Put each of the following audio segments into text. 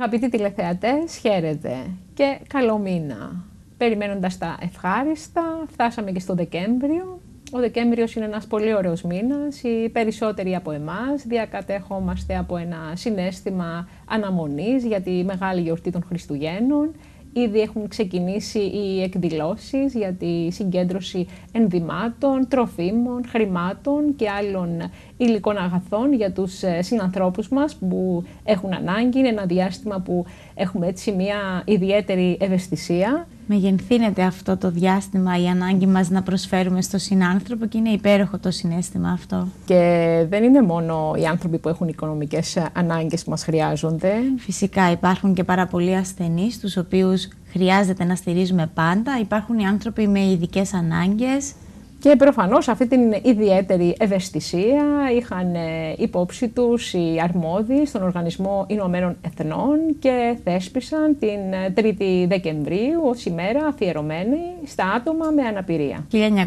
Αγαπητοί τηλεθεατές, χαίρετε και καλό μήνα. Περιμένοντας τα ευχάριστα, φτάσαμε και στο Δεκέμβριο. Ο Δεκέμβριος είναι ένας πολύ ωραίος μήνας. Οι περισσότεροι από εμάς διακατέχομαστε από ένα συναίσθημα αναμονής για τη μεγάλη γιορτή των Χριστουγέννων. Ήδη έχουν ξεκινήσει οι εκδηλώσεις για τη συγκέντρωση ενδυμάτων, τροφίμων, χρημάτων και άλλων υλικών αγαθών για τους συνανθρώπους μας που έχουν ανάγκη. Είναι ένα διάστημα που έχουμε έτσι μια ιδιαίτερη ευαισθησία. Μεγενθύνεται αυτό το διάστημα η ανάγκη μας να προσφέρουμε στο συνάνθρωπο και είναι υπέροχο το συναίσθημα αυτό. Και δεν είναι μόνο οι άνθρωποι που έχουν οικονομικές ανάγκες που μας χρειάζονται. Φυσικά υπάρχουν και πάρα πολλοί ασθενείς, τους οποίους χρειάζεται να στηρίζουμε πάντα. Υπάρχουν οι άνθρωποι με ειδικές ανάγκες. Και προφανώς αυτή την ιδιαίτερη ευαισθησία είχαν υπόψη τους οι αρμόδιοι στον Οργανισμό Ηνωμένων Εθνών και θέσπισαν την 3η Δεκεμβρίου ως ημέρα αφιερωμένη στα άτομα με αναπηρία.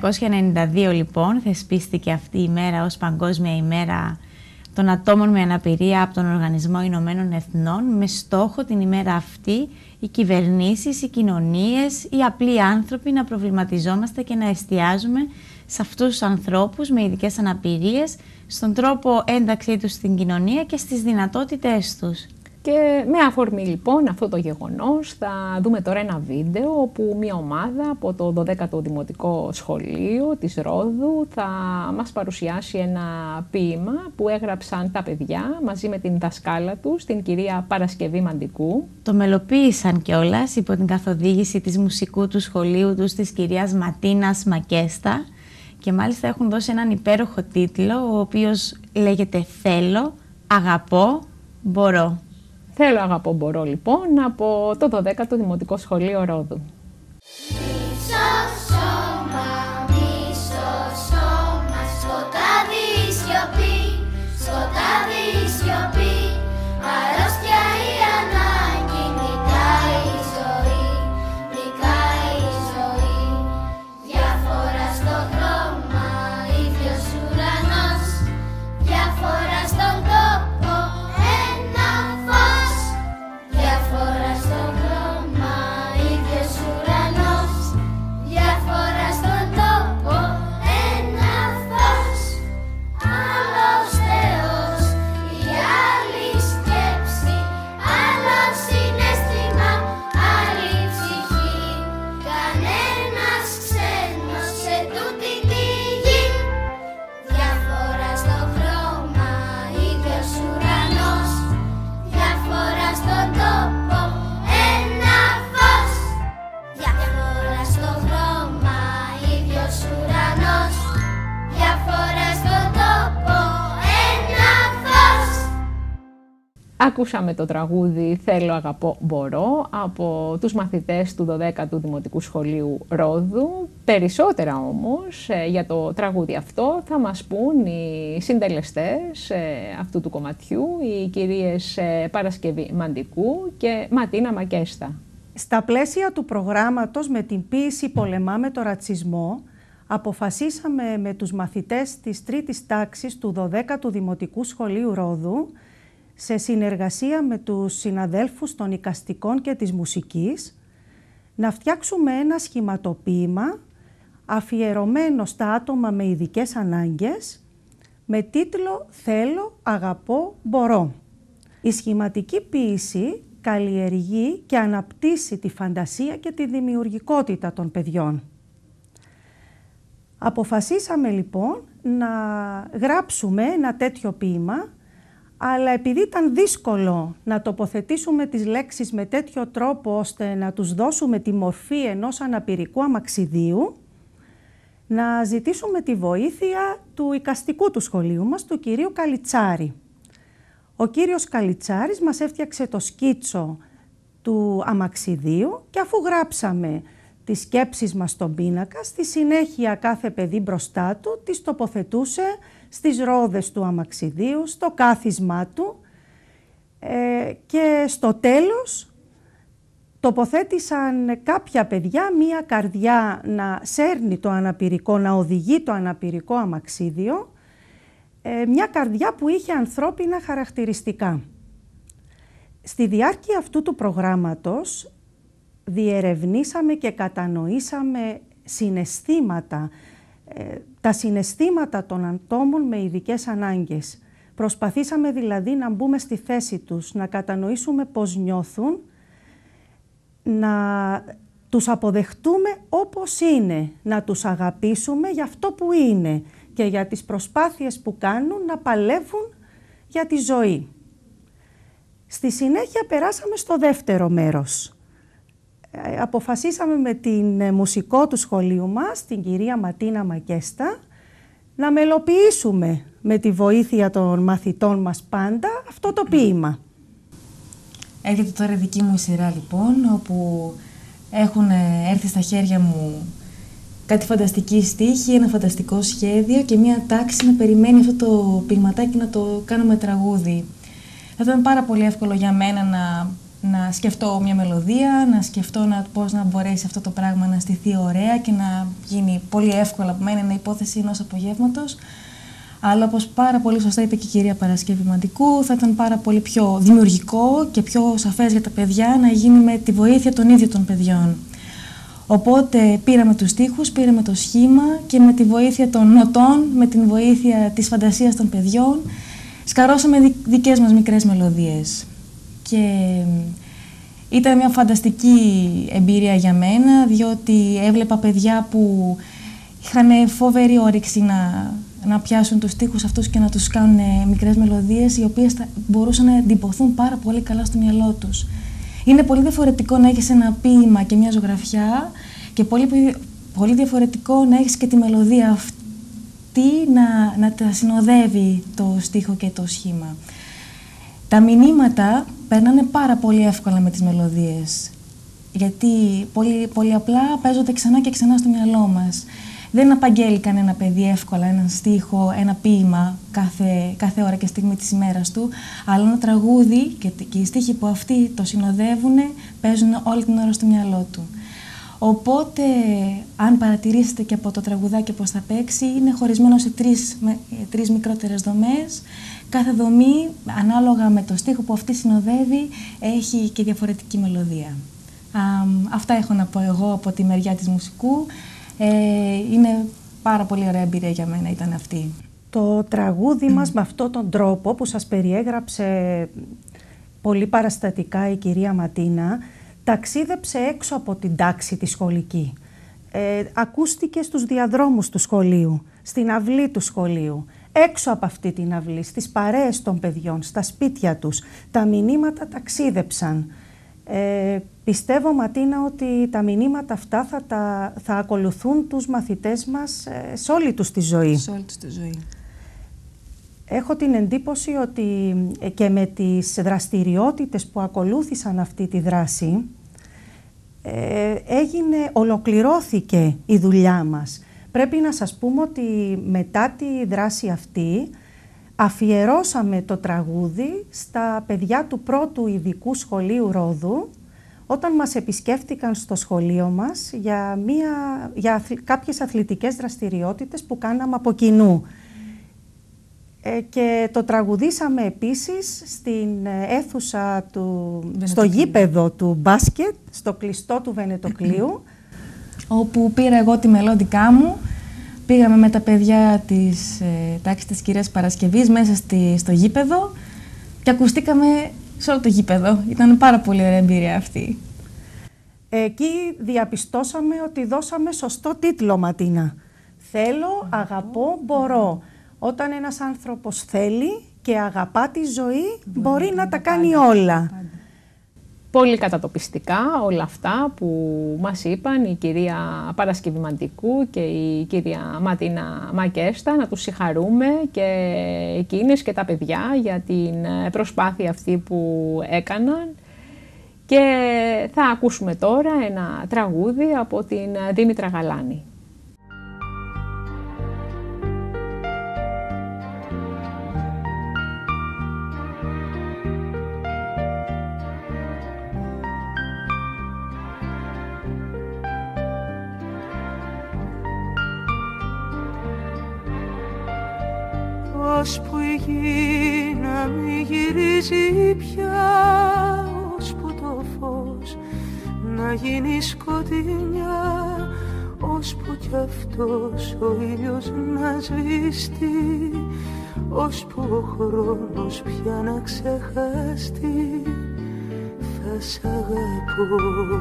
1992 λοιπόν θεσπίστηκε αυτή η ημέρα ως Παγκόσμια ημέρα των ατόμων με αναπηρία από τον Οργανισμό Ηνωμένων Εθνών, με στόχο την ημέρα αυτή οι κυβερνήσεις, οι κοινωνίες, οι απλοί άνθρωποι να προβληματιζόμαστε και να εστιάζουμε σε αυτούς τους ανθρώπους με ειδικές αναπηρίες, στον τρόπο ένταξή τους στην κοινωνία και στις δυνατότητές τους. Και με αφορμή λοιπόν αυτό το γεγονός θα δούμε τώρα ένα βίντεο όπου μια ομάδα από το 12ο Δημοτικό Σχολείο της Ρόδου θα μας παρουσιάσει ένα ποίημα που έγραψαν τα παιδιά μαζί με την δασκάλα τους, την κυρία Παρασκευή Μαντικού. Το μελοποίησαν κιόλας υπό την καθοδήγηση της μουσικού του σχολείου τους, της κυρίας Ματίνας Μακέστα, και μάλιστα έχουν δώσει έναν υπέροχο τίτλο, ο οποίος λέγεται «Θέλω, αγαπώ, μπορώ». Θέλω, αγαπώ, μπορώ λοιπόν από το 12ο Δημοτικό Σχολείο Ρόδου. Ακούσαμε το τραγούδι «Θέλω, αγαπώ, μπορώ» από τους μαθητές του 12ου Δημοτικού Σχολείου Ρόδου. Περισσότερα όμως για το τραγούδι αυτό θα μας πούν οι συντελεστές αυτού του κομματιού, οι κυρίες Παρασκευή Μαντικού και Ματίνα Μακέστα. Στα πλαίσια του προγράμματος «Με την ποίηση πολεμάμε το ρατσισμό», αποφασίσαμε με τους μαθητές της τρίτης τάξης του 12ου Δημοτικού Σχολείου Ρόδου, σε συνεργασία με τους συναδέλφους των εικαστικών και της μουσικής, να φτιάξουμε ένα σχηματοποίημα αφιερωμένο στα άτομα με ειδικές ανάγκες, με τίτλο «Θέλω, αγαπώ, μπορώ». Η σχηματική ποίηση καλλιεργεί και αναπτύσσει τη φαντασία και τη δημιουργικότητα των παιδιών. Αποφασίσαμε λοιπόν να γράψουμε ένα τέτοιο ποίημα, αλλά επειδή ήταν δύσκολο να τοποθετήσουμε τις λέξεις με τέτοιο τρόπο ώστε να τους δώσουμε τη μορφή ενός αναπηρικού αμαξιδίου, να ζητήσουμε τη βοήθεια του εικαστικού του σχολείου μας, του κυρίου Καλιτσάρη. Ο κύριος Καλιτσάρης μας έφτιαξε το σκίτσο του αμαξιδίου και αφού γράψαμε τις σκέψεις μας στον πίνακα, στη συνέχεια κάθε παιδί μπροστά του τις τοποθετούσε στις ρόδες του αμαξιδίου, στο κάθισμά του και στο τέλος τοποθέτησαν κάποια παιδιά μία καρδιά να σέρνει το αναπηρικό, να οδηγεί το αναπηρικό αμαξίδιο, μια καρδιά που είχε ανθρώπινα χαρακτηριστικά. Στη διάρκεια αυτού του προγράμματος διερευνήσαμε και κατανοήσαμε συναισθήματα, τα συναισθήματα των ατόμων με ειδικές ανάγκες. Προσπαθήσαμε δηλαδή να μπούμε στη θέση τους, να κατανοήσουμε πώς νιώθουν, να τους αποδεχτούμε όπως είναι, να τους αγαπήσουμε για αυτό που είναι και για τις προσπάθειες που κάνουν να παλεύουν για τη ζωή. Στη συνέχεια περάσαμε στο δεύτερο μέρος. Αποφασίσαμε με την μουσικό του σχολείου μας, την κυρία Ματίνα Μακέστα, να μελοποιήσουμε με τη βοήθεια των μαθητών μας πάντα αυτό το ποίημα. Έρχεται τώρα η δική μου η σειρά λοιπόν, όπου έχουν έρθει στα χέρια μου κάτι φανταστική στίχη, ένα φανταστικό σχέδιο και μία τάξη να περιμένει αυτό το ποιηματάκι να το κάνουμε τραγούδι. Θα ήταν πάρα πολύ εύκολο για μένα να σκεφτώ μια μελωδία, να σκεφτώ πώς να μπορέσει αυτό το πράγμα να στηθεί ωραία και να γίνει πολύ εύκολα από μένα, είναι υπόθεση ενός απογεύματος. Αλλά όπως πάρα πολύ σωστά είπε και η κυρία Παρασκευή Μαντικού, θα ήταν πάρα πολύ πιο δημιουργικό και πιο σαφές για τα παιδιά να γίνει με τη βοήθεια των ίδιων των παιδιών. Οπότε πήραμε τους στίχους, πήραμε το σχήμα και με τη βοήθεια των νοτών, με την βοήθεια της φαντασίας των παιδιών, σκαρώσαμε δικές μας μικρές μελωδίες. Και ήταν μια φανταστική εμπειρία για μένα, διότι έβλεπα παιδιά που είχαν φοβερή όρεξη να πιάσουν τους στίχους αυτούς και να τους κάνουν μικρές μελωδίες, οι οποίες μπορούσαν να εντυπωθούν πάρα πολύ καλά στο μυαλό τους. Είναι πολύ διαφορετικό να έχεις ένα ποίημα και μια ζωγραφιά και πολύ διαφορετικό να έχεις και τη μελωδία αυτή να τα συνοδεύει το στίχο και το σχήμα. Τα μηνύματα περνάνε πάρα πολύ εύκολα με τις μελωδίες, γιατί πολύ απλά παίζονται ξανά και ξανά στο μυαλό μας. Δεν απαγγέλει κανένα παιδί εύκολα έναν στίχο, ένα ποίημα κάθε ώρα και στιγμή της ημέρας του, αλλά ένα τραγούδι και οι στίχοι που αυτοί το συνοδεύουν παίζουν όλη την ώρα στο μυαλό του. Οπότε, αν παρατηρήσετε και από το τραγουδάκι πώς θα παίξει, είναι χωρισμένο σε τρεις μικρότερες δομές. Κάθε δομή, ανάλογα με το στίχο που αυτή συνοδεύει, έχει και διαφορετική μελωδία. Αυτά έχω να πω εγώ από τη μεριά της μουσικού. Είναι πάρα πολύ ωραία εμπειρία για μένα, ήταν αυτή. Το τραγούδι μας με αυτόν τον τρόπο που σας περιέγραψε πολύ παραστατικά η κυρία Ματίνα, ταξίδεψε έξω από την τάξη τη σχολική. Ακούστηκε στους διαδρόμους του σχολείου, στην αυλή του σχολείου, έξω από αυτή την αυλή, στις παρέες των παιδιών, στα σπίτια τους. Τα μηνύματα ταξίδεψαν. Πιστεύω, Ματίνα, ότι τα μηνύματα αυτά θα ακολουθούν τους μαθητές μας σε όλη τους τη ζωή. Σε όλη τους τη ζωή. Έχω την εντύπωση ότι και με τις δραστηριότητες που ακολούθησαν αυτή τη δράση ολοκληρώθηκε η δουλειά μας. Πρέπει να σας πούμε ότι μετά τη δράση αυτή αφιερώσαμε το τραγούδι στα παιδιά του πρώτου ειδικού σχολείου Ρόδου, όταν μας επισκέφτηκαν στο σχολείο μας για κάποιες αθλητικές δραστηριότητες που κάναμε από κοινού. Και το τραγουδήσαμε επίσης στην αίθουσα στο γήπεδο του μπάσκετ, στο κλειστό του Βενετοκλείου, όπου πήρα εγώ τη μελώδικά μου. Πήγαμε με τα παιδιά της τάξης της κυρίας Παρασκευής μέσα στο γήπεδο και ακουστήκαμε σε όλο το γήπεδο. Ήταν πάρα πολύ ωραία εμπειρία αυτή. Εκεί διαπιστώσαμε ότι δώσαμε σωστό τίτλο, Ματίνα. Θέλω, αγαπώ, μπορώ. Όταν ένας άνθρωπος θέλει και αγαπά τη ζωή, μπορεί να τα κάνει όλα. Πολύ κατατοπιστικά όλα αυτά που μας είπαν η κυρία Παρασκευή Μαντικού και η κυρία Ματίνα Μακέστα, να τους συγχαρούμε και εκείνες και τα παιδιά για την προσπάθεια αυτή που έκαναν. Και θα ακούσουμε τώρα ένα τραγούδι από την Δήμητρα Γαλάνη. Ως που η γη να μη γυρίζει πια να γίνει σκοτεινιά, ώσπου κι αυτός ο ήλιος να σβήσει, ώσπου ο χρόνος πια να ξεχαστεί, θα σ' αγαπώ.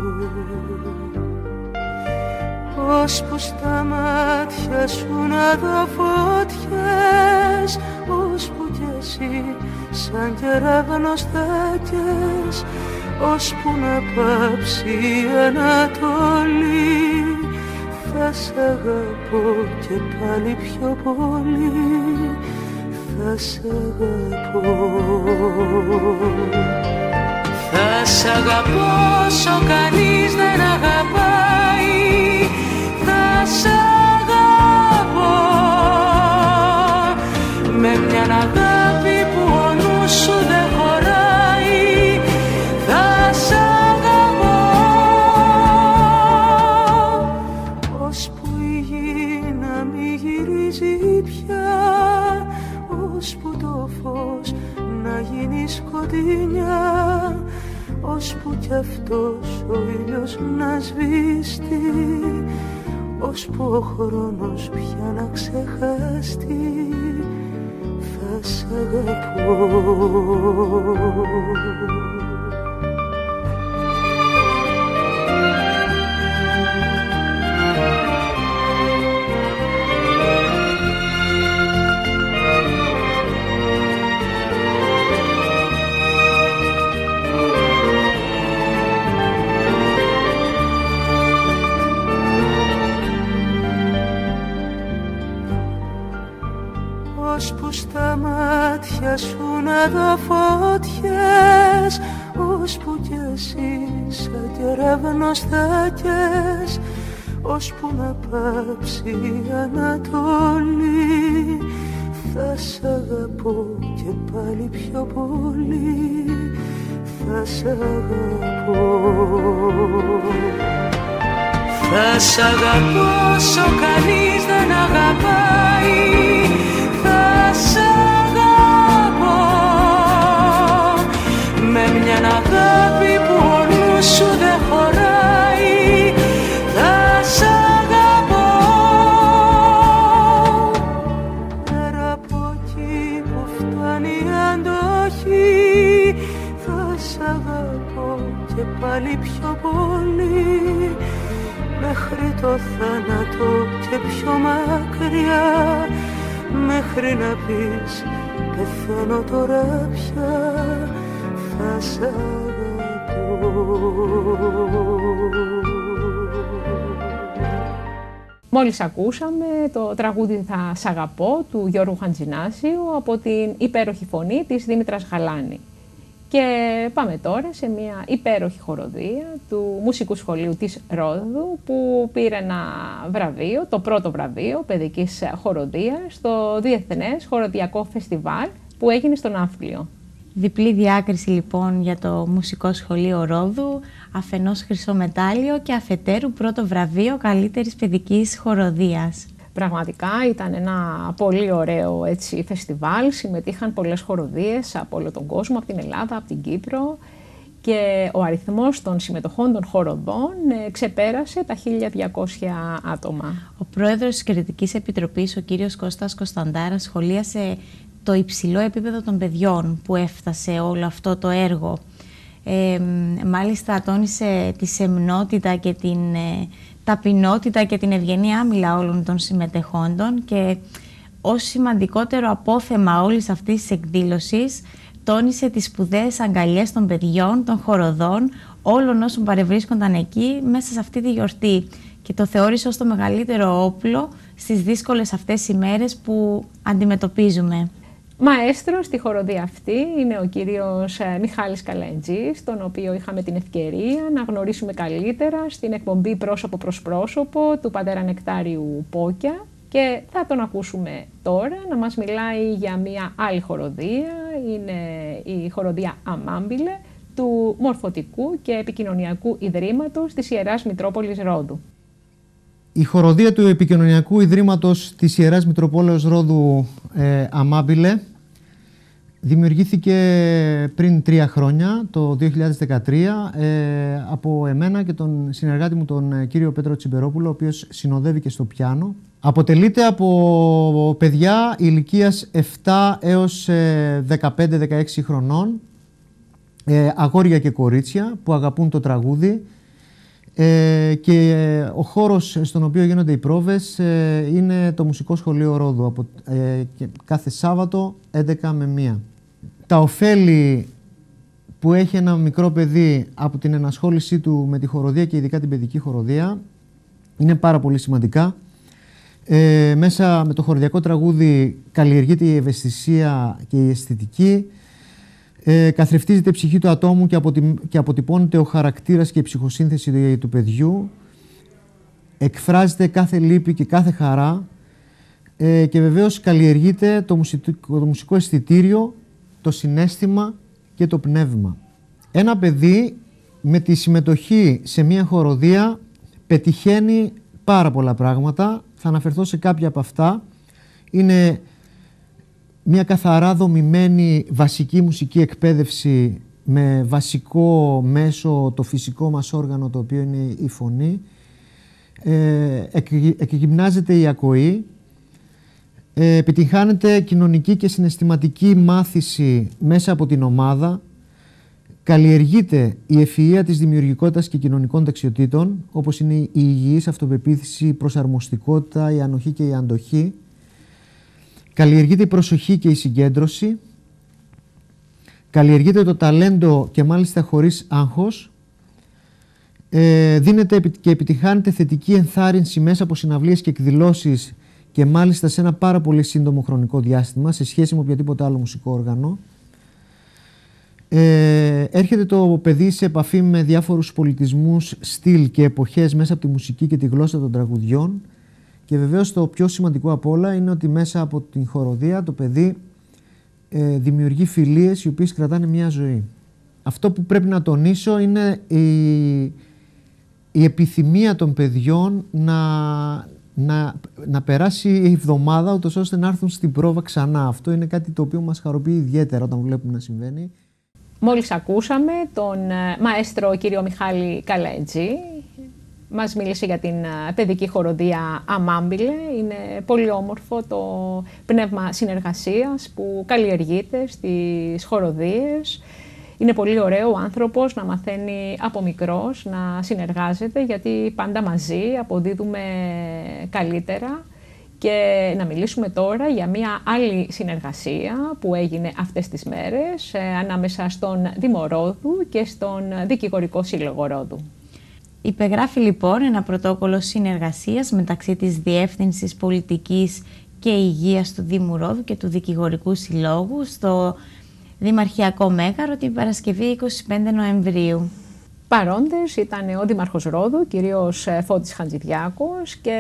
Ώσπου στα μάτια σου να δω φωτιές, ώσπου κι εσύ σαν κεραυνός θα καις, ώσπου να πάψει η Ανατολή, θα σ' αγαπώ και πάλι πιο πολύ, θα σ' αγαπώ. Θα σ' αγαπώ όσο κανείς δεν αγαπάει, θα σ' αγαπώ με μιαν αγάπη που ο νους σου δεν χωράει, θα σ' αγαπώ ώσπου η γη να μη γυρίζει πια, ώσπου το φως να γίνει σκοτεινιά, ώσπου κι αυτός ο ήλιος να σβήσει, ώσπου ο χρόνος πια να ξεχαστεί, θα σ' αγαπώ. Ώσπου στα μάτια σου να δω φωτιές, ώσπου κι εσύ σαν κεραυνός θα καις, ώσπου να πάψει η Ανατολή, θα σ' αγαπώ και πάλι πιο πολύ, θα σ' αγαπώ. Θα σ' αγαπώ όσο κανείς δεν αγαπάει, θα σ' αγαπώ με μιαν αγάπη που ο νους σου δεν χωράει, θα σ' αγαπώ πέρα από εκεί που φτάνει η αντοχή, θα σ' αγαπώ και πάλι πιο πολύ, μέχρι το θάνατο και πιο μακριά, μέχρι να πεις πεθαίνω τώρα πια, θα σ' αγαπώ. Μόλις ακούσαμε το τραγούδι «Θα σ' αγαπώ» του Γιώργου Χατζηνάσιου από την υπέροχη φωνή της Δήμητρας Γαλάνη. Και πάμε τώρα σε μια υπέροχη χοροδία του Μουσικού Σχολείου της Ρόδου, που πήρε ένα βραβείο, το πρώτο βραβείο παιδικής χοροδίας στο Διεθνές Χοροδιακό Φεστιβάλ που έγινε στο Ναύπλιο. Διπλή διάκριση λοιπόν για το Μουσικό Σχολείο Ρόδου, αφενός χρυσό μετάλλιο και αφετέρου πρώτο βραβείο καλύτερης παιδικής χοροδίας. Πραγματικά ήταν ένα πολύ ωραίο φεστιβάλ, συμμετείχαν πολλές χοροδίες από όλο τον κόσμο, από την Ελλάδα, από την Κύπρο, και ο αριθμός των συμμετοχών των χοροδών ξεπέρασε τα 1.200 άτομα. Ο πρόεδρος της Κριτικής Επιτροπής, ο κύριος Κώστας Κωνσταντάρας, σχολίασε το υψηλό επίπεδο των παιδιών που έφτασε όλο αυτό το έργο. Μάλιστα τόνισε τη σεμνότητα και την ταπεινότητα και την ευγενή άμυλα όλων των συμμετεχόντων, και ως σημαντικότερο απόθεμα όλης αυτής της εκδήλωσης τόνισε τις σπουδαίες αγκαλιές των παιδιών, των χοροδών, όλων όσων παρευρίσκονταν εκεί μέσα σε αυτή τη γιορτή, και το θεώρησε ως το μεγαλύτερο όπλο στις δύσκολες αυτές ημέρες που αντιμετωπίζουμε. Μαέστρος στη χοροδία αυτή είναι ο κύριος Μιχάλης Καλαϊτζής, τον οποίο είχαμε την ευκαιρία να γνωρίσουμε καλύτερα στην εκπομπή «Πρόσωπο προς πρόσωπο» του πατέρα Νεκτάριου Πόκια, και θα τον ακούσουμε τώρα να μας μιλάει για μια άλλη χοροδία. Είναι η χοροδία Αμάμπιλε του Μορφωτικού και Επικοινωνιακού Ιδρύματος της Ιεράς Μητρόπολης Ρόδου. Η χοροδία του Επικοινωνιακού Ιδρύματος της Ιεράς Μητροπόλεως Ρόδου Αμάμπιλε Δημιουργήθηκε πριν 3 χρόνια, το 2013, από εμένα και τον συνεργάτη μου, τον κύριο Πέτρο Τσιμπερόπουλο, ο οποίος συνοδεύει και στο πιάνο. Αποτελείται από παιδιά ηλικίας 7 έως 15-16 χρονών, αγόρια και κορίτσια που αγαπούν το τραγούδι, και ο χώρος στον οποίο γίνονται οι πρόβες είναι το Μουσικό Σχολείο Ρόδου, κάθε Σάββατο 11 με 1. Τα ωφέλη που έχει ένα μικρό παιδί από την ενασχόλησή του με τη χοροδία και ειδικά την παιδική χοροδία είναι πάρα πολύ σημαντικά. Μέσα με το χοροδιακό τραγούδι καλλιεργείται η ευαισθησία και η αισθητική, καθρεφτίζεται η ψυχή του ατόμου και αποτυπώνεται ο χαρακτήρας και η ψυχοσύνθεση του παιδιού, εκφράζεται κάθε λύπη και κάθε χαρά, και βεβαίως καλλιεργείται το μουσικό αισθητήριο, το συναίσθημα και το πνεύμα. Ένα παιδί με τη συμμετοχή σε μια χοροδία πετυχαίνει πάρα πολλά πράγματα. Θα αναφερθώ σε κάποια από αυτά. Είναι μια καθαρά δομημένη βασική μουσική εκπαίδευση με βασικό μέσο το φυσικό μας όργανο, το οποίο είναι η φωνή. Εκγυμνάζεται η ακοή. Επιτυγχάνεται κοινωνική και συναισθηματική μάθηση μέσα από την ομάδα. Καλλιεργείται η ευφυΐα της δημιουργικότητας και κοινωνικών δεξιοτήτων, όπως είναι η υγιής αυτοπεποίθηση, η προσαρμοστικότητα, η ανοχή και η αντοχή. Καλλιεργείται η προσοχή και η συγκέντρωση. Καλλιεργείται το ταλέντο και μάλιστα χωρίς άγχος. Δίνεται και επιτυχάνεται θετική ενθάρρυνση μέσα από συναυλίες και εκδηλώσεις, και μάλιστα σε ένα πάρα πολύ σύντομο χρονικό διάστημα σε σχέση με οποιοδήποτε άλλο μουσικό όργανο. Έρχεται το παιδί σε επαφή με διάφορους πολιτισμούς, στυλ και εποχές μέσα από τη μουσική και τη γλώσσα των τραγουδιών, και βεβαίως το πιο σημαντικό απ' όλα είναι ότι μέσα από την χοροδία το παιδί δημιουργεί φιλίες οι οποίες κρατάνε μια ζωή. Αυτό που πρέπει να τονίσω είναι η επιθυμία των παιδιών να περάσει η εβδομάδα ούτως ώστε να έρθουν στην πρόβα ξανά. Αυτό είναι κάτι το οποίο μας χαροποιεί ιδιαίτερα όταν βλέπουμε να συμβαίνει. Μόλις ακούσαμε τον μαέστρο κύριο Μιχάλη Καλέτζη. Μας μίλησε για την παιδική χοροδία Αμάμπιλε. Είναι πολύ όμορφο το πνεύμα συνεργασίας που καλλιεργείται στις χοροδίες. Είναι πολύ ωραίο ο άνθρωπος να μαθαίνει από μικρός, να συνεργάζεται, γιατί πάντα μαζί αποδίδουμε καλύτερα. Και να μιλήσουμε τώρα για μια άλλη συνεργασία που έγινε αυτές τις μέρες ανάμεσα στον Δήμο Ρόδου και στον Δικηγορικό Σύλλογο Ρόδου. Υπεγράφει λοιπόν ένα πρωτόκολλο συνεργασίας μεταξύ της Διεύθυνσης Πολιτικής και Υγείας του Δήμου Ρόδου και του Δικηγορικού Συλλόγου στο Δημαρχιακό Μέγαρο την Παρασκευή 25 Νοεμβρίου. Παρόντες ήταν ο Δήμαρχος Ρόδου, κυρίως Φώτης Χαντζηδιάκος, και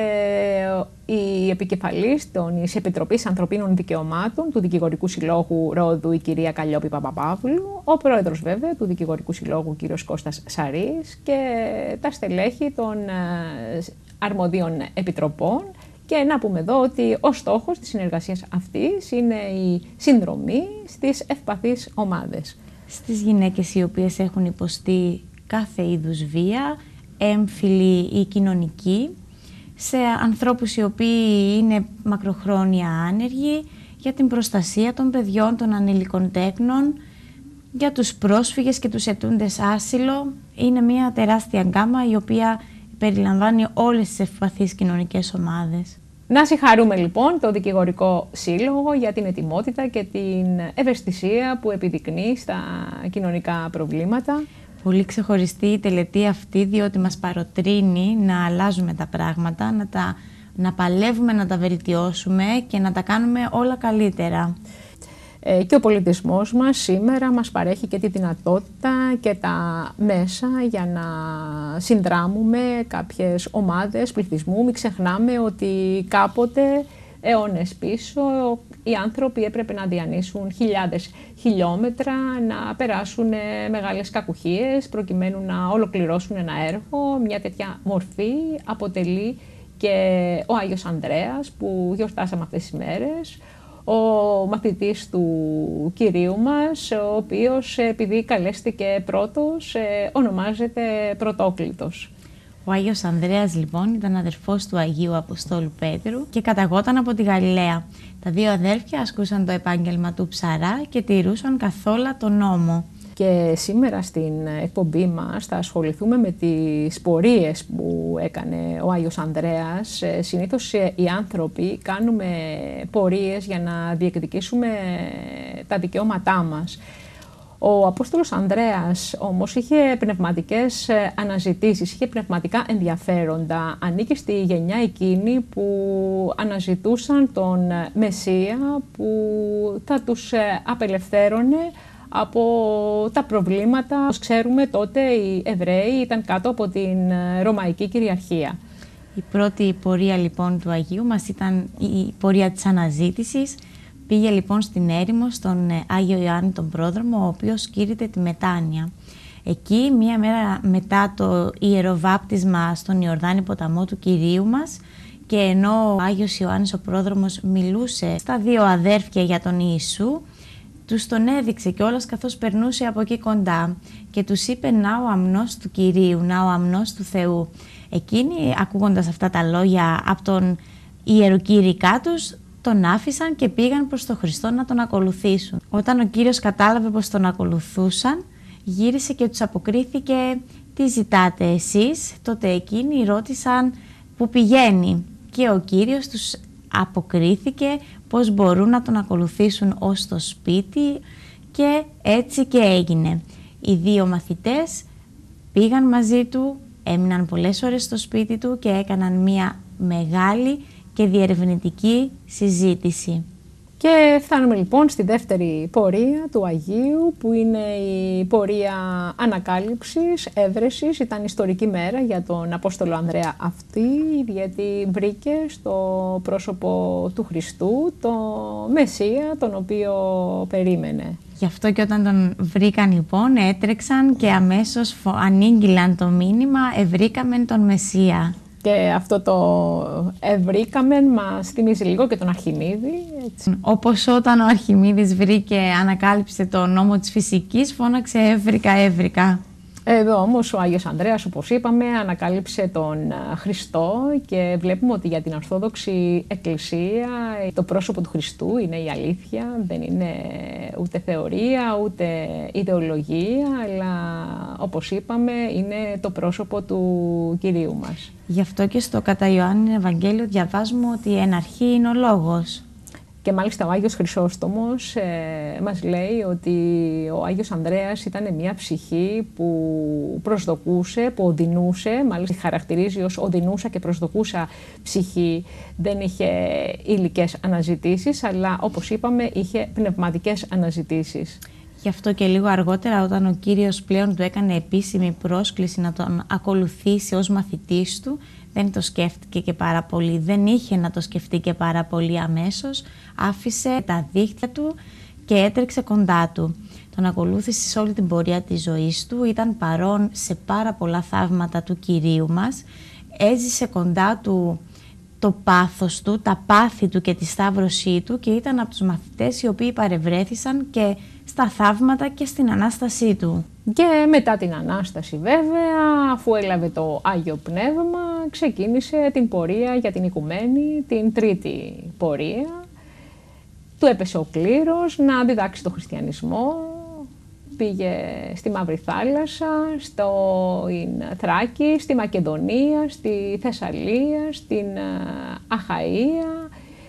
η επικεφαλής της Επιτροπής Ανθρωπίνων Δικαιωμάτων του Δικηγορικού Συλλόγου Ρόδου, η κυρία Καλλιόπη Παπαπαύλου, ο πρόεδρος βέβαια του Δικηγορικού Συλλόγου, κύριος Κώστας Σαρής, και τα στελέχη των αρμοδίων επιτροπών. Και να πούμε εδώ ότι ο στόχος της συνεργασίας αυτής είναι η συνδρομή στις ευπαθείς ομάδες. Στις γυναίκες οι οποίες έχουν υποστεί κάθε είδους βία, έμφυλη ή κοινωνική, σε ανθρώπους οι οποίοι είναι μακροχρόνια άνεργοι, για την προστασία των παιδιών, των ανηλικών τέκνων, για τους πρόσφυγες και τους αιτούντες άσυλο. Είναι μια τεράστια γκάμα η οποία περιλαμβάνει όλες τις ευπαθείς κοινωνικές ομάδες. Να συγχαρούμε λοιπόν το Δικηγορικό Σύλλογο για την ετοιμότητα και την ευαισθησία που επιδεικνύει στα κοινωνικά προβλήματα. Πολύ ξεχωριστή η τελετή αυτή, διότι μας παροτρύνει να αλλάζουμε τα πράγματα, να παλεύουμε, να τα βελτιώσουμε και να τα κάνουμε όλα καλύτερα. Και ο πολιτισμός μας σήμερα μας παρέχει και τη δυνατότητα και τα μέσα για να συνδράμουμε κάποιες ομάδες πληθυσμού. Μην ξεχνάμε ότι κάποτε, αιώνες πίσω, οι άνθρωποι έπρεπε να διανύσουν χιλιάδες χιλιόμετρα, να περάσουν μεγάλες κακουχίες προκειμένου να ολοκληρώσουν ένα έργο. Μια τέτοια μορφή αποτελεί και ο Άγιος Ανδρέας που γιορτάσαμε αυτές τις μέρες, ο μαθητής του Κυρίου μας, ο οποίος επειδή καλέστηκε πρώτος, ονομάζεται Πρωτόκλητος. Ο Άγιος Ανδρέας λοιπόν ήταν αδερφός του Αγίου Αποστόλου Πέτρου και καταγόταν από τη Γαλιλαία. Τα δύο αδέρφια ασκούσαν το επάγγελμα του ψαρά και τηρούσαν καθόλου τον νόμο. Και σήμερα στην εκπομπή μας θα ασχοληθούμε με τις πορείες που έκανε ο Άγιος Ανδρέας. Συνήθως οι άνθρωποι κάνουμε πορείες για να διεκδικήσουμε τα δικαιώματά μας. Ο Απόστολος Ανδρέας όμως είχε πνευματικές αναζητήσεις, είχε πνευματικά ενδιαφέροντα. Ανήκει στη γενιά εκείνη που αναζητούσαν τον Μεσσία που θα τους απελευθέρωνε από τα προβλήματα. Όπως ξέρουμε, τότε οι Εβραίοι ήταν κάτω από την Ρωμαϊκή κυριαρχία. Η πρώτη πορεία λοιπόν του Αγίου μας ήταν η πορεία της αναζήτησης. Πήγε λοιπόν στην έρημο στον Άγιο Ιωάννη τον Πρόδρομο, ο οποίος κήρυτε τη μετάνοια. Εκεί, μία μέρα μετά το ιεροβάπτισμα στον Ιορδάνη ποταμό του Κυρίου μας, και ενώ ο Άγιος Ιωάννης ο Πρόδρομος μιλούσε στα δύο αδέρφια για τον Ιησού, τους τον έδειξε κιόλας καθώς περνούσε από εκεί κοντά και τους είπε «Να ο αμνός του Κυρίου, να ο αμνός του Θεού». Εκείνοι, ακούγοντας αυτά τα λόγια από τον ιεροκήρυκά τους, τον άφησαν και πήγαν προς τον Χριστό να τον ακολουθήσουν. Όταν ο Κύριος κατάλαβε πως τον ακολουθούσαν, γύρισε και τους αποκρίθηκε «Τι ζητάτε εσείς?» Τότε εκείνοι ρώτησαν «Πού πηγαίνει?» Και ο Κύριος τους αποκρίθηκε πως μπορούν να τον ακολουθήσουν ως το σπίτι, και έτσι και έγινε. Οι δύο μαθητές πήγαν μαζί του, έμειναν πολλές ώρες στο σπίτι του και έκαναν μία μεγάλη και διερευνητική συζήτηση. Και φτάνουμε λοιπόν στη δεύτερη πορεία του Αγίου, που είναι η πορεία ανακάλυψης, έβρεσης. Ήταν ιστορική μέρα για τον Απόστολο Ανδρέα αυτή, γιατί βρήκε στο πρόσωπο του Χριστού το Μεσσία, τον οποίο περίμενε. Γι' αυτό και όταν τον βρήκαν λοιπόν, έτρεξαν και αμέσως ανήγγυλαν το μήνυμα «Ευρήκαμεν τον Μεσσία». Και αυτό το «ευρήκαμε» μας θυμίζει λίγο και τον Αρχιμίδη. Έτσι. Όπως όταν ο Αρχιμίδης ανακάλυψε το νόμο της φυσικής, φώναξε «Έβρικα, έβρικα». Εδώ όμως ο Άγιος Ανδρέας, όπως είπαμε, ανακάλυψε τον Χριστό και βλέπουμε ότι για την Ορθόδοξη Εκκλησία το πρόσωπο του Χριστού είναι η αλήθεια, δεν είναι ούτε θεωρία ούτε ιδεολογία, αλλά όπως είπαμε είναι το πρόσωπο του Κυρίου μας. Γι' αυτό και στο κατά Ιωάννη Ευαγγέλιο διαβάζουμε ότι εν αρχή είναι ο Λόγος. Και μάλιστα ο Άγιος Χρυσόστομος μας λέει ότι ο Άγιος Ανδρέας ήταν μια ψυχή που προσδοκούσε, που οδυνούσε, μάλιστα χαρακτηρίζει ως οδυνούσα και προσδοκούσα ψυχή. Δεν είχε υλικές αναζητήσεις, αλλά όπως είπαμε είχε πνευματικές αναζητήσεις. Γι' αυτό και λίγο αργότερα, όταν ο Κύριος πλέον του έκανε επίσημη πρόσκληση να τον ακολουθήσει ως μαθητής του, δεν το σκέφτηκε και πάρα πολύ, δεν είχε να το σκεφτεί και πάρα πολύ αμέσως, άφησε τα δίχτυα του και έτρεξε κοντά του. Τον ακολούθησε σε όλη την πορεία της ζωής του, ήταν παρόν σε πάρα πολλά θαύματα του Κυρίου μας, έζησε κοντά του το πάθος του, τα πάθη του και τη σταύρωσή του, και ήταν από τους μαθητές οι οποίοι παρευρέθησαν και στα θαύματα και στην Ανάστασή του. Και μετά την Ανάσταση βέβαια, αφού έλαβε το Άγιο Πνεύμα, ξεκίνησε την πορεία για την οικουμένη, την τρίτη πορεία. Του έπεσε ο κλήρος να διδάξει το χριστιανισμό, πήγε στη Μαύρη Θάλασσα, στο Θράκη, στη Μακεδονία, στη Θεσσαλία, στην Αχαΐα,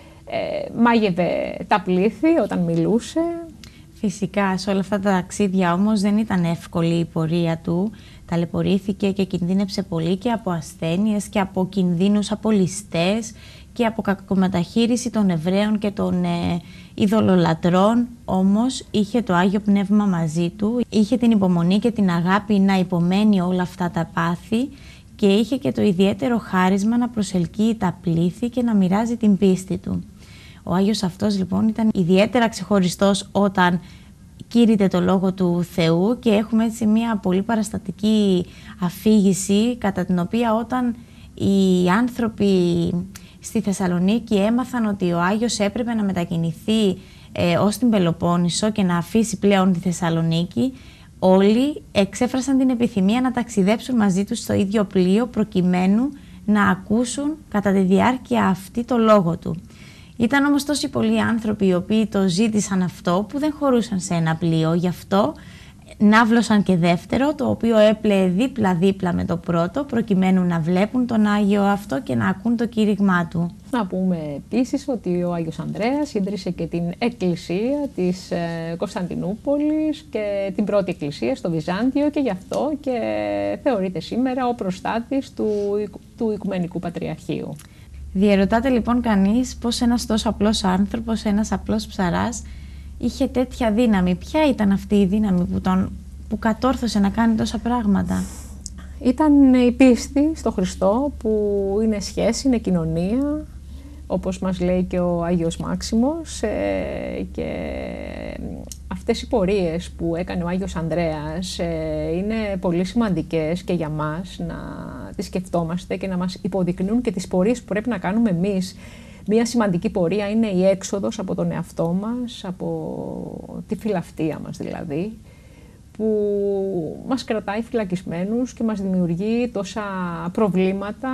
μάγευε τα πλήθη όταν μιλούσε. Φυσικά, σε όλα αυτά τα ταξίδια όμως δεν ήταν εύκολη η πορεία του. Ταλαιπωρήθηκε και κινδύνεψε πολύ και από ασθένειες και από κινδύνους από ληστές και από κακομεταχείριση των Εβραίων και των ειδωλολατρών. Όμως είχε το Άγιο Πνεύμα μαζί του, είχε την υπομονή και την αγάπη να υπομένει όλα αυτά τα πάθη και είχε και το ιδιαίτερο χάρισμα να προσελκύει τα πλήθη και να μοιράζει την πίστη του. Ο Άγιος αυτός λοιπόν ήταν ιδιαίτερα ξεχωριστός όταν κήρυτε το Λόγο του Θεού, και έχουμε έτσι μια πολύ παραστατική αφήγηση κατά την οποία όταν οι άνθρωποι στη Θεσσαλονίκη έμαθαν ότι ο Άγιος έπρεπε να μετακινηθεί ως την Πελοπόννησο και να αφήσει πλέον τη Θεσσαλονίκη, όλοι εξέφρασαν την επιθυμία να ταξιδέψουν μαζί τους στο ίδιο πλοίο προκειμένου να ακούσουν κατά τη διάρκεια αυτή το λόγο του. Ήταν όμως τόσοι πολλοί άνθρωποι οι οποίοι το ζήτησαν αυτό που δεν χωρούσαν σε ένα πλοίο, γι' αυτό ναύλωσαν και δεύτερο, το οποίο έπλεε δίπλα-δίπλα με το πρώτο, προκειμένου να βλέπουν τον Άγιο αυτό και να ακούν το κήρυγμά του. Να πούμε επίσης ότι ο Άγιος Ανδρέας ίδρυσε και την εκκλησία της Κωνσταντινούπολης και την πρώτη εκκλησία στο Βυζάντιο και γι' αυτό και θεωρείται σήμερα ο προστάτης του Οικουμενικού Πατριαρχείου. Διερωτάται λοιπόν κανείς πώς ένας τόσο απλός άνθρωπος, ένας απλός ψαράς, είχε τέτοια δύναμη. Ποια ήταν αυτή η δύναμη που κατόρθωσε να κάνει τόσα πράγματα? Ήταν η πίστη στο Χριστό, που είναι σχέση, είναι κοινωνία, όπως μας λέει και ο Άγιος Μάξιμος, και αυτές οι πορείες που έκανε ο Άγιος Ανδρέας είναι πολύ σημαντικές και για μας να τις σκεφτόμαστε και να μας υποδεικνύουν και τις πορείες που πρέπει να κάνουμε εμείς. Μία σημαντική πορεία είναι η έξοδος από τον εαυτό μας, από τη φιλαυτία μας δηλαδή, που μας κρατάει φυλακισμένους και μας δημιουργεί τόσα προβλήματα,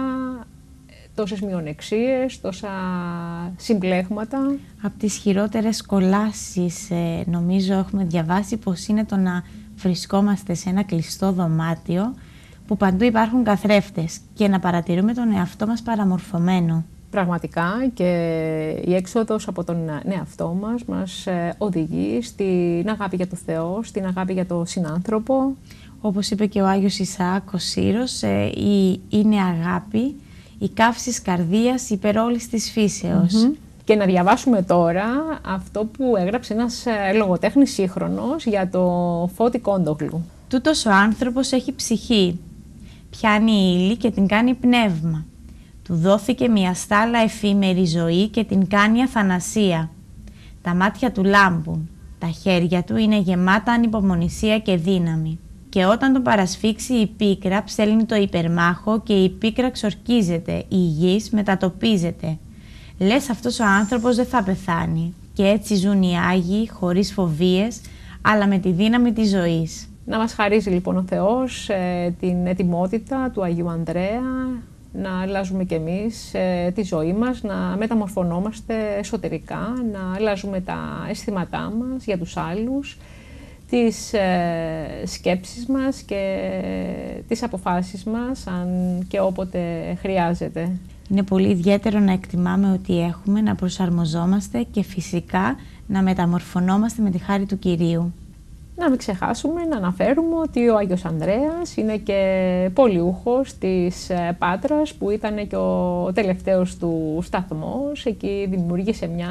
τόσες μειονεξίες, τόσα συμπλέγματα. Από τις χειρότερες κολάσεις νομίζω έχουμε διαβάσει πως είναι το να βρισκόμαστε σε ένα κλειστό δωμάτιο που παντού υπάρχουν καθρέφτες και να παρατηρούμε τον εαυτό μας παραμορφωμένο. Πραγματικά και η έξοδος από τον εαυτό μας οδηγεί στην αγάπη για το Θεό, στην αγάπη για τον συνάνθρωπο. Όπως είπε και ο Άγιος Ισαάκ ο Σύρος, είναι αγάπη, η καύσης καρδίας υπέρ όλης της φύσεως. Και να διαβάσουμε τώρα αυτό που έγραψε ένας λογοτέχνης σύγχρονος για το Φώτη Κόντογλου. Τούτος ο άνθρωπος έχει ψυχή, πιάνει ύλη και την κάνει πνεύμα. Του δόθηκε μια στάλα εφήμερη ζωή και την κάνει αθανασία. Τα μάτια του λάμπουν, τα χέρια του είναι γεμάτα ανυπομονησία και δύναμη. Και όταν τον παρασφίξει η πίκρα ψέλνει το υπερμάχο και η πίκρα ξορκίζεται, η γης μετατοπίζεται. Λες αυτός ο άνθρωπος δεν θα πεθάνει. Και έτσι ζουν οι Άγιοι χωρίς φοβίες, αλλά με τη δύναμη της ζωής. Να μας χαρίζει λοιπόν ο Θεός την ετοιμότητα του Αγίου Ανδρέα, να αλλάζουμε κι εμείς τη ζωή μας, να μεταμορφωνόμαστε εσωτερικά, να αλλάζουμε τα αισθήματά μας για τους άλλους, τις σκέψεις μας και τις αποφάσεις μας, αν και όποτε χρειάζεται. Είναι πολύ ιδιαίτερο να εκτιμάμε ότι έχουμε, να προσαρμοζόμαστε και φυσικά να μεταμορφωνόμαστε με τη χάρη του Κυρίου. Να μην ξεχάσουμε να αναφέρουμε ότι ο Άγιος Ανδρέας είναι και πολιούχος της Πάτρας, που ήταν και ο τελευταίος του σταθμός. Εκεί δημιούργησε μια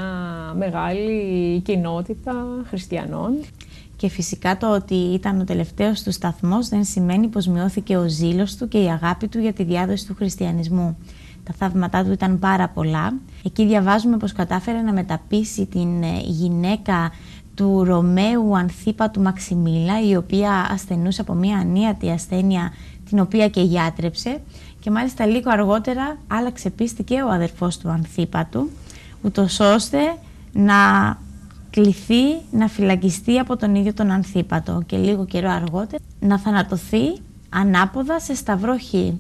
μεγάλη κοινότητα χριστιανών. Και φυσικά το ότι ήταν ο τελευταίος του σταθμός δεν σημαίνει πως μειώθηκε ο ζήλος του και η αγάπη του για τη διάδοση του χριστιανισμού. Τα θαύματά του ήταν πάρα πολλά. Εκεί διαβάζουμε πως κατάφερε να μεταπείσει την γυναίκα του Ρωμαίου Ανθίπατου Μαξιμίλα, η οποία ασθενούσε από μια ανίατη ασθένεια την οποία και γιάτρεψε, και μάλιστα λίγο αργότερα άλλαξε πίστη και ο αδερφός του Ανθίπατου, ούτως ώστε να κληθεί να φυλακιστεί από τον ίδιο τον Ανθίπατο και λίγο καιρό αργότερα να θανατωθεί ανάποδα σε σταυρό Χ.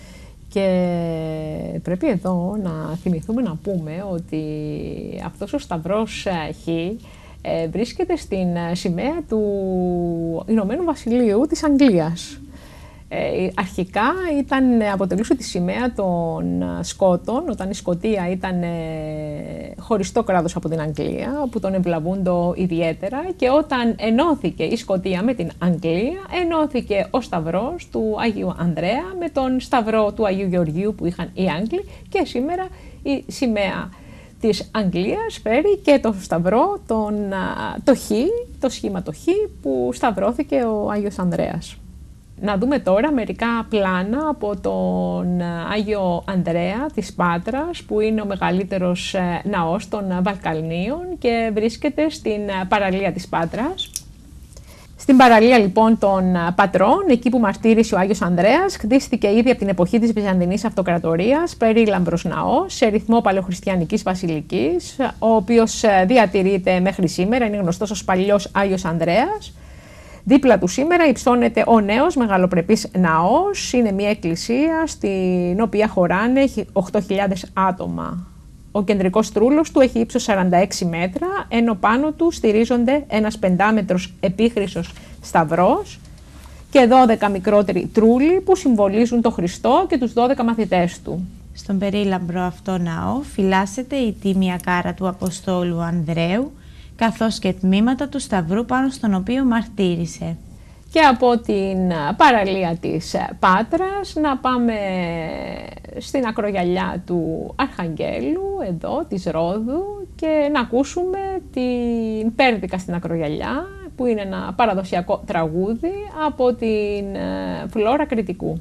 Και πρέπει εδώ να θυμηθούμε να πούμε ότι αυτός ο σταυρός Χ βρίσκεται στην σημαία του Ηνωμένου Βασιλείου της Αγγλίας. Αρχικά αποτελούσε τη σημαία των Σκότων, όταν η Σκωτία ήταν χωριστό κράτος από την Αγγλία, που τον ευλαβούντο ιδιαίτερα, και όταν ενώθηκε η Σκωτία με την Αγγλία, ενώθηκε ο σταυρός του Αγίου Ανδρέα με τον σταυρό του Αγίου Γεωργίου που είχαν οι Άγγλοι, και σήμερα η σημαία της Αγγλίας φέρει και το σταυρό, το Χ, το σχήμα το Χ που σταυρώθηκε ο Άγιος Ανδρέας. Να δούμε τώρα μερικά πλάνα από τον Άγιο Ανδρέα της Πάτρας, που είναι ο μεγαλύτερος ναός των Βαλκανίων και βρίσκεται στην παραλία της Πάτρας. Στην παραλία λοιπόν των Πατρών, εκεί που μαρτύρησε ο Άγιος Ανδρέας, χτίστηκε ήδη από την εποχή της Βυζαντινής Αυτοκρατορίας περίλαμπρος ναός σε ρυθμό παλαιοχριστιανικής βασιλικής, ο οποίος διατηρείται μέχρι σήμερα, είναι γνωστός ως παλιός Άγιος Ανδρέας. Δίπλα του σήμερα υψώνεται ο νέος μεγαλοπρεπής ναός, είναι μια εκκλησία στην οποία χωράνε 8.000 άτομα. Ο κεντρικός τρούλος του έχει ύψος 46 μέτρα, ενώ πάνω του στηρίζονται ένας 5μέτρος επίχρυσος σταυρός και 12 μικρότεροι τρούλοι που συμβολίζουν τον Χριστό και τους 12 μαθητές του. Στον περίλαμπρο αυτό ναό φυλάσσεται η τίμια κάρα του Αποστόλου Ανδρέου, καθώς και τμήματα του σταυρού πάνω στον οποίο μαρτύρησε. Και από την παραλία της Πάτρας να πάμε στην ακρογιαλιά του Αρχαγγέλου, εδώ, της Ρόδου, και να ακούσουμε την Πέρδικα στην ακρογιαλιά, που είναι ένα παραδοσιακό τραγούδι από την Φλόρα Κρητικού.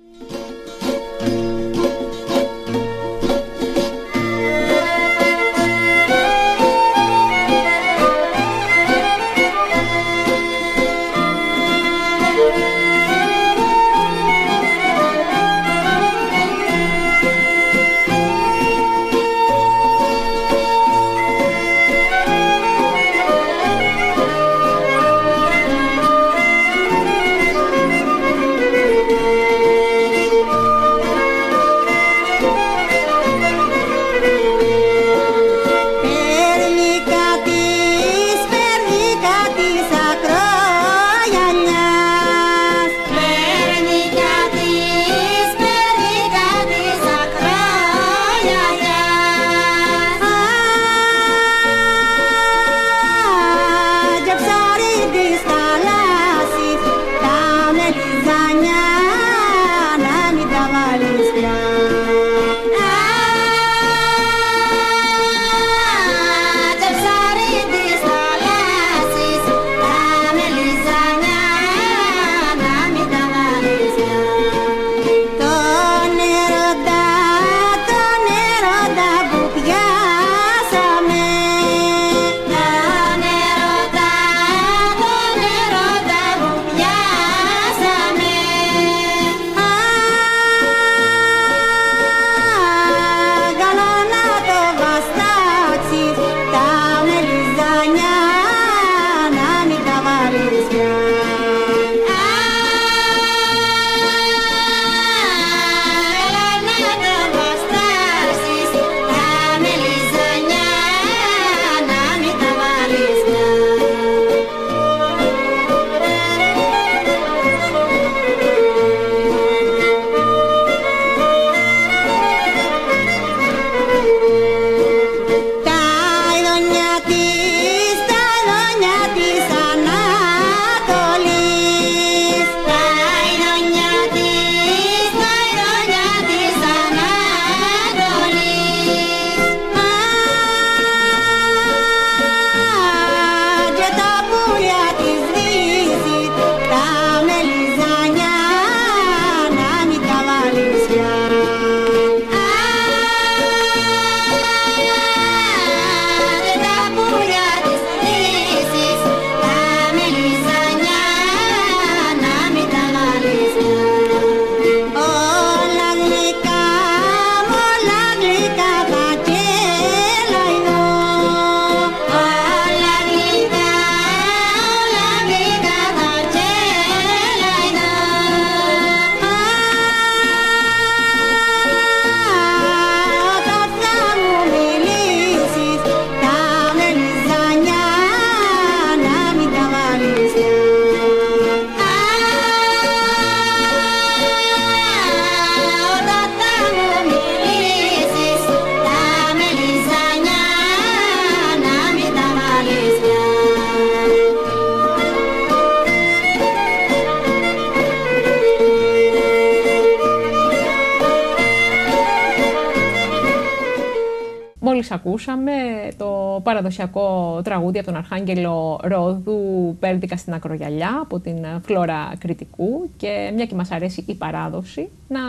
Μόλις ακούσαμε το παραδοσιακό τραγούδι από τον Αρχάγγελο Ρόδου, Πέρδικα στην Ακρογιαλιά, από την Φλόρα Κρητικού, και μια και μας αρέσει η παράδοση, να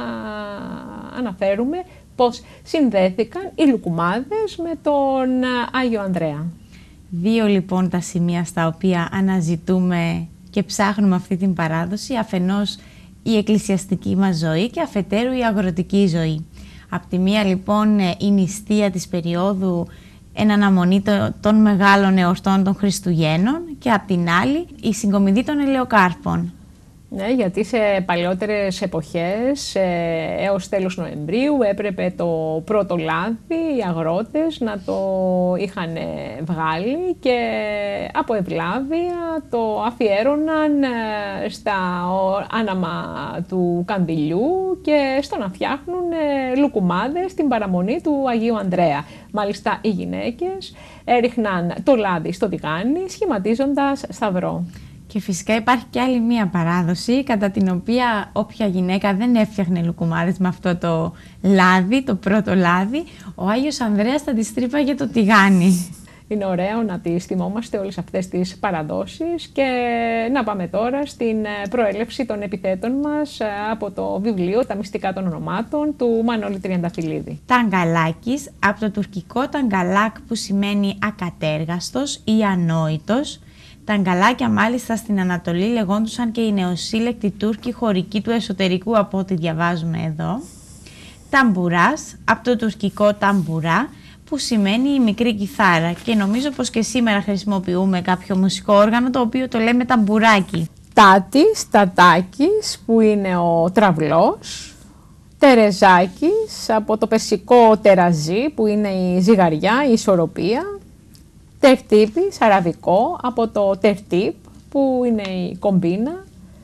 αναφέρουμε πώς συνδέθηκαν οι Λουκουμάδες με τον Άγιο Ανδρέα. Δύο λοιπόν τα σημεία στα οποία αναζητούμε και ψάχνουμε αυτή την παράδοση, αφενός η εκκλησιαστική μας ζωή και αφετέρου η αγροτική ζωή. Απ' τη μία λοιπόν η νηστεία της περίοδου εν αναμονή των μεγάλων εορτών των Χριστουγέννων και απ' την άλλη η συγκομιδή των ελαιοκάρπων. Ναι, γιατί σε παλιότερες εποχές, έως τέλος Νοεμβρίου, έπρεπε το πρώτο λάδι οι αγρότες να το είχαν βγάλει και από ευλάβεια το αφιέρωναν στα άναμα του κανδυλιού και στο να φτιάχνουν λουκουμάδες στην παραμονή του Αγίου Ανδρέα. Μάλιστα οι γυναίκες έριχναν το λάδι στο τηγάνι σχηματίζοντας σταυρό. Και φυσικά υπάρχει και άλλη μία παράδοση κατά την οποία όποια γυναίκα δεν έφτιαχνε λουκουμάδες με αυτό το λάδι, το πρώτο λάδι, ο Άγιος Ανδρέας θα τις τρύπαγε το τηγάνι. Είναι ωραίο να τις θυμόμαστε όλες αυτές τις παραδόσεις και να πάμε τώρα στην προέλευση των επιθέτων μας από το βιβλίο «Τα μυστικά των ονομάτων» του Μανώλη Τριανταφυλλίδη. Ταγκαλάκης, από το τουρκικό ταγκαλάκ που σημαίνει ακατέργαστος ή ανόητος. Τα αγκαλάκια μάλιστα στην Ανατολή λεγόντουσαν και οι νεοσύλλεκτοι Τούρκοι χωρικοί του εσωτερικού από ό,τι διαβάζουμε εδώ. Ταμπουράς, από το τουρκικό ταμπουρά που σημαίνει η μικρή κιθάρα και νομίζω πως και σήμερα χρησιμοποιούμε κάποιο μουσικό όργανο το οποίο το λέμε ταμπουράκι. Τάτης, τατάκης που είναι ο τραυλός. Τερεζάκης, από το περσικό τεραζί που είναι η ζυγαριά, η ισορροπία. Τερτύπης, αραβικό, από το τερτύπ που είναι η κομπίνα.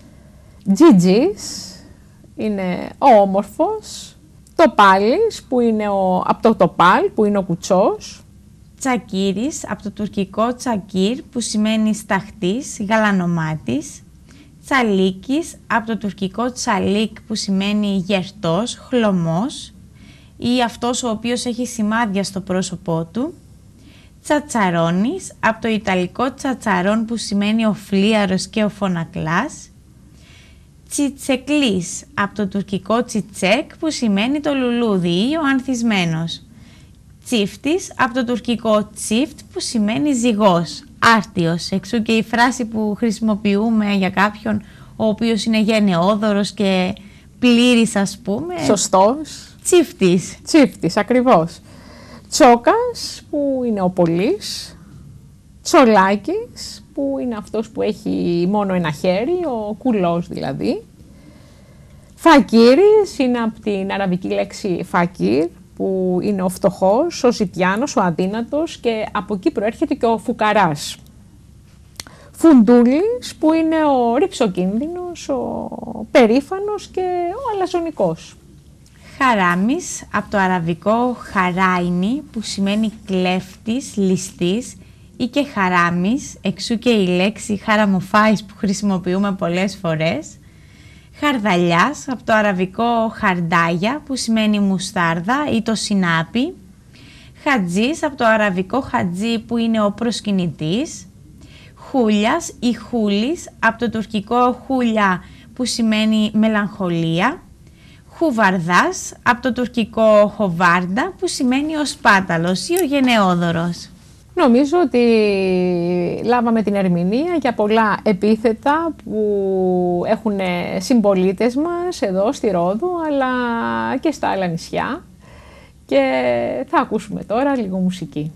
Τζιτζής, είναι ο όμορφος. Τοπάλης που είναι από το τοπάλ που είναι ο κουτσός. Τσακύρης, από το τουρκικό τσακίρ που σημαίνει σταχτής, γαλανομάτης. Τσαλίκης, από το τουρκικό τσαλίκ που σημαίνει γερτός, χλωμός ή αυτός ο οποίος έχει σημάδια στο πρόσωπό του. Τσατσαρώνης, από το ιταλικό τσατσαρών που σημαίνει ο φλίαρος και ο φωνακλάς. Τσιτσεκλής, από το τουρκικό τσιτσέκ που σημαίνει το λουλούδι ή ο ανθισμένος. Τσίφτης, από το τουρκικό τσίφτ που σημαίνει ζυγός, άρτιος, εξού και η φράση που χρησιμοποιούμε για κάποιον ο οποίος είναι γενναιόδωρος και πλήρης ας πούμε. Σωστός. Τσίφτης. Τσίφτης, ακριβώς. Τσόκας που είναι ο πολύς. Τσολάκης που είναι αυτός που έχει μόνο ένα χέρι, ο κουλός δηλαδή. Φακύρης είναι από την αραβική λέξη φακύρ που είναι ο φτωχός, ο ζητιάνος, ο αδύνατος και από εκεί προέρχεται και ο φουκαράς. Φουντούλης που είναι ο ρυψοκίνδυνος, ο περήφανος και ο αλαζονικός. Χαράμις, από το αραβικό χαράινι που σημαίνει κλέφτης, ληστής ή και χαράμις, εξού και η λέξη χαραμοφάης που χρησιμοποιούμε πολλές φορές. Χαρδαλιάς, από το αραβικό χαρντάγια που σημαίνει μουστάρδα ή το σινάπι. Χατζής, από το αραβικό χατζί που είναι ο προσκυνητής. Χούλιας ή χούλης, από το τουρκικό χούλια που σημαίνει μελαγχολία. Χουβαρδάς, από το τουρκικό χοβάρντα που σημαίνει ο σπάταλος ή ο γενναιόδωρος. Νομίζω ότι λάβαμε την ερμηνεία για πολλά επίθετα που έχουν συμπολίτες μας εδώ στη Ρόδο αλλά και στα άλλα νησιά και θα ακούσουμε τώρα λίγο μουσική.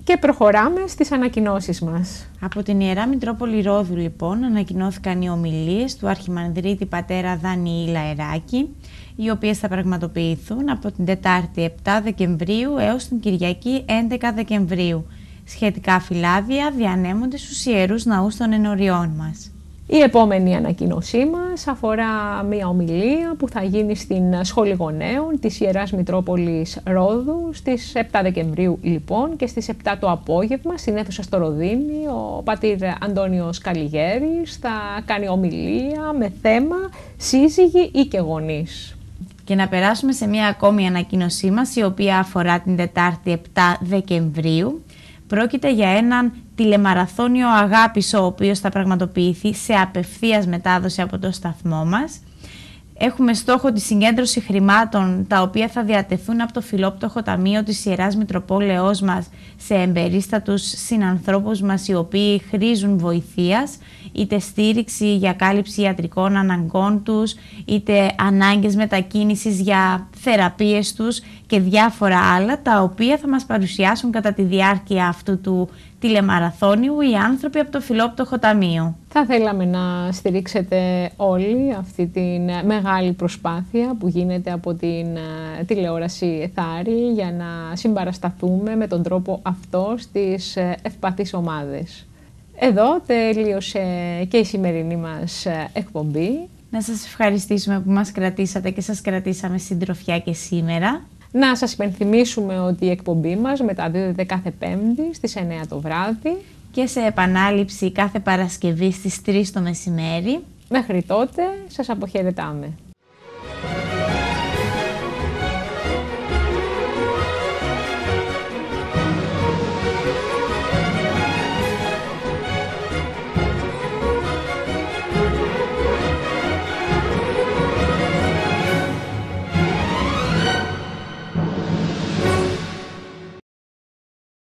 Και προχωράμε στις ανακοινώσεις μας. Από την Ιερά Μητρόπολη Ρόδου, λοιπόν, ανακοινώθηκαν οι ομιλίες του Αρχιμανδρίτη πατέρα Δανιήλ Λαεράκη, οι οποίες θα πραγματοποιηθούν από την Τετάρτη 7 Δεκεμβρίου έως την Κυριακή 11 Δεκεμβρίου. Σχετικά φυλάδια διανέμονται στους Ιερούς Ναούς των Ενωριών μας. Η επόμενη ανακοίνωσή μας αφορά μία ομιλία που θα γίνει στην Σχολή Γονέων της Ιεράς Μητρόπολης Ρόδου στις 7 Δεκεμβρίου λοιπόν, και στις 7 το απόγευμα στην αίθουσα στο Ροδίμι ο πατήρ Αντώνιος Καλιγέρης θα κάνει ομιλία με θέμα σύζυγοι ή και γονείς. Και να περάσουμε σε μία ακόμη ανακοίνωσή μας, η οποία αφορά την Τετάρτη 7 Δεκεμβρίου. Πρόκειται για έναν τηλεμαραθώνιο αγάπης, ο οποίος θα πραγματοποιηθεί σε απευθείας μετάδοση από το σταθμό μας. Έχουμε στόχο τη συγκέντρωση χρημάτων, τα οποία θα διατεθούν από το Φιλόπτωχο Ταμείο της Ιεράς Μητροπόλεως μας σε εμπερίστατους συνανθρώπους μας, οι οποίοι χρήζουν βοηθείας, είτε στήριξη για κάλυψη ιατρικών αναγκών τους, είτε ανάγκες μετακίνησης για θεραπείες τους και διάφορα άλλα, τα οποία θα μας παρουσιάσουν κατά τη διάρκεια αυτού του τηλεμαραθώνιου οι άνθρωποι από το Φιλόπτωχο Ταμείο. Θα θέλαμε να στηρίξετε όλοι αυτή τη μεγάλη προσπάθεια που γίνεται από την τηλεόραση Εθάρη για να συμπαρασταθούμε με τον τρόπο αυτό στις ευπαθείς ομάδες. Εδώ τελείωσε και η σημερινή μας εκπομπή. Να σας ευχαριστήσουμε που μας κρατήσατε και σας κρατήσαμε συντροφιά και σήμερα. Να σας υπενθυμίσουμε ότι η εκπομπή μας μεταδίδεται κάθε Πέμπτη στις 9 το βράδυ. Και σε επανάληψη κάθε Παρασκευή στις 3 το μεσημέρι. Μέχρι τότε σας αποχαιρετάμε.